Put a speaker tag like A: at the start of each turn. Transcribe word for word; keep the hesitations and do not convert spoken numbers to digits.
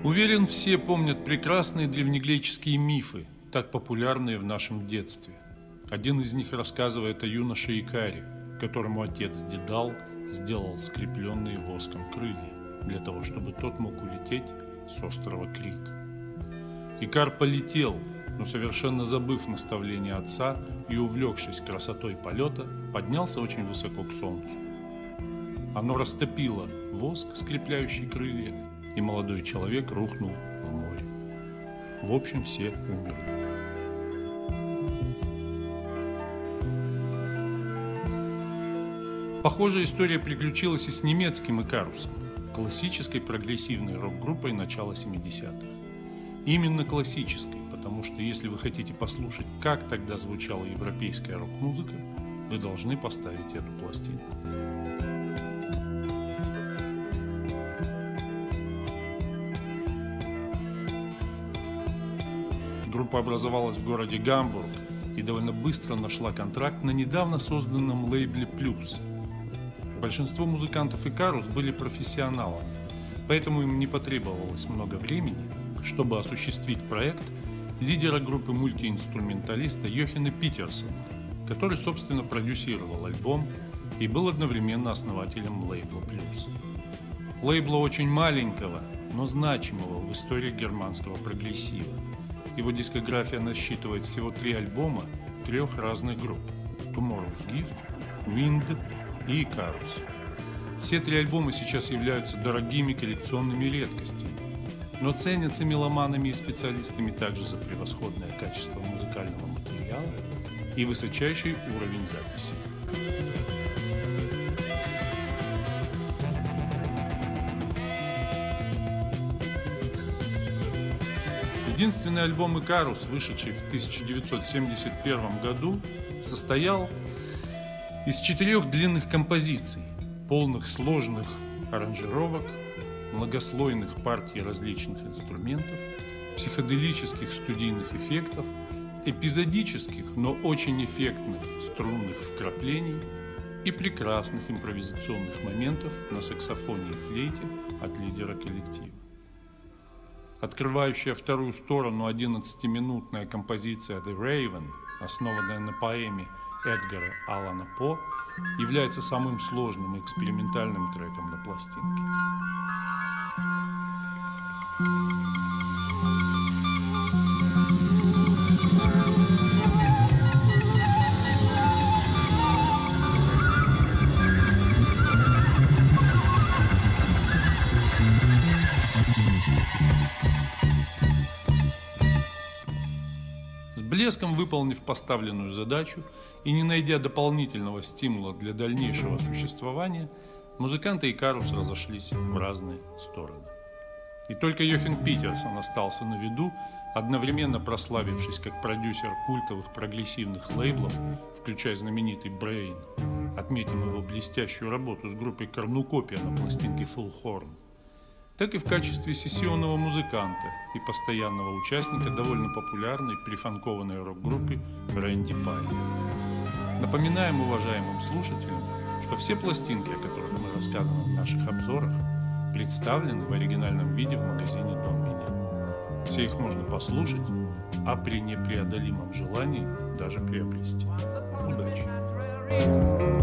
A: Уверен, все помнят прекрасные древнегреческие мифы, так популярные в нашем детстве. Один из них рассказывает о юноше Икаре, которому отец Дедал сделал скрепленные воском крылья, для того, чтобы тот мог улететь с острова Крит. Икар полетел, но совершенно забыв наставление отца и увлекшись красотой полета, поднялся очень высоко к солнцу. Оно растопило воск, скрепляющий крылья, и молодой человек рухнул в море. В общем, все умерли. Похожая история приключилась и с немецким Икарусом, классической прогрессивной рок-группой начала семидесятых. Именно классической, потому что если вы хотите послушать, как тогда звучала европейская рок-музыка, вы должны поставить эту пластинку. Группа образовалась в городе Гамбург и довольно быстро нашла контракт на недавно созданном лейбле «Плюс». Большинство музыкантов Икарус были профессионалами, поэтому им не потребовалось много времени, чтобы осуществить проект лидера группы мультиинструменталиста Йохана Питерсона, который, собственно, продюсировал альбом и был одновременно основателем лейбла «Плюс». Лейбла очень маленького, но значимого в истории германского прогрессива. Его дискография насчитывает всего три альбома трех разных групп – Tomorrow's Gift, Wind и Icarus. Все три альбома сейчас являются дорогими коллекционными редкостями, но ценятся меломанами и специалистами также за превосходное качество музыкального материала и высочайший уровень записи. Единственный альбом «Икарус», вышедший в тысяча девятьсот семьдесят первом году, состоял из четырех длинных композиций, полных сложных аранжировок, многослойных партий различных инструментов, психоделических студийных эффектов, эпизодических, но очень эффектных струнных вкраплений и прекрасных импровизационных моментов на саксофоне и флейте от лидера коллектива. Открывающая вторую сторону одиннадцатиминутная композиция «The Raven», основанная на поэме Эдгара Аллана По, является самым сложным и экспериментальным треком на пластинке. Блеском выполнив поставленную задачу и не найдя дополнительного стимула для дальнейшего существования, музыканты Икарус разошлись в разные стороны. И только Йохан Питерсон остался на виду, одновременно прославившись как продюсер культовых прогрессивных лейблов, включая знаменитый Brain. Отметим его блестящую работу с группой Корнукопия на пластинке Full Horn, так и в качестве сессионного музыканта и постоянного участника довольно популярной прифанкованной рок-группы Рэнди Пай. Напоминаем уважаемым слушателям, что все пластинки, о которых мы рассказываем в наших обзорах, представлены в оригинальном виде в магазине Дом Винил. Все их можно послушать, а при непреодолимом желании даже приобрести. Удачи!